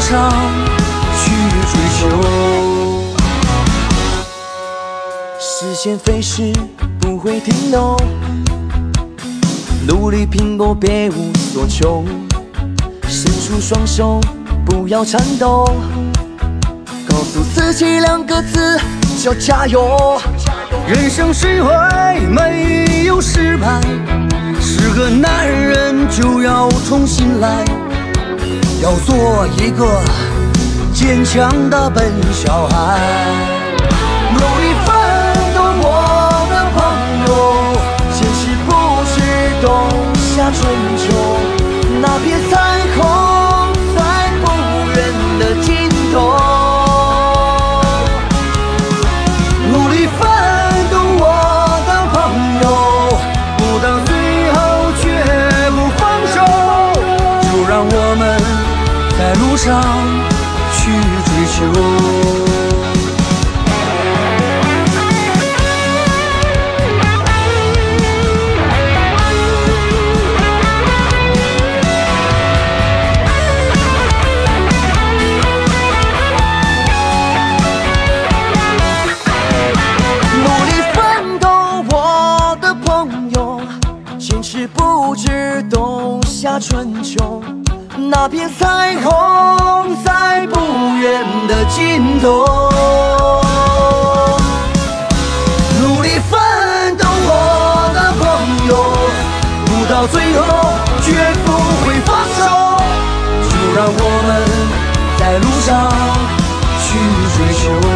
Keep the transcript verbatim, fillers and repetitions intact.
上去追求。时间飞逝不会停留，努力拼搏别无所求，伸出双手不要颤抖，告诉自己两个字叫加油。人生是会没有失败，是个男人就要重新来，要做一个坚强的笨小孩。努力奋斗，我的朋友，现实不是冬夏春秋，那片彩虹在不远的尽头。努力奋斗，我的朋友，不到最后绝不放手，就让我们在路上去追求。努力奋斗，我的朋友，坚持不止冬夏春秋，那片彩虹在不远的尽头。努力奋斗，我的朋友，不到最后绝不会放手，就让我们在路上去追求。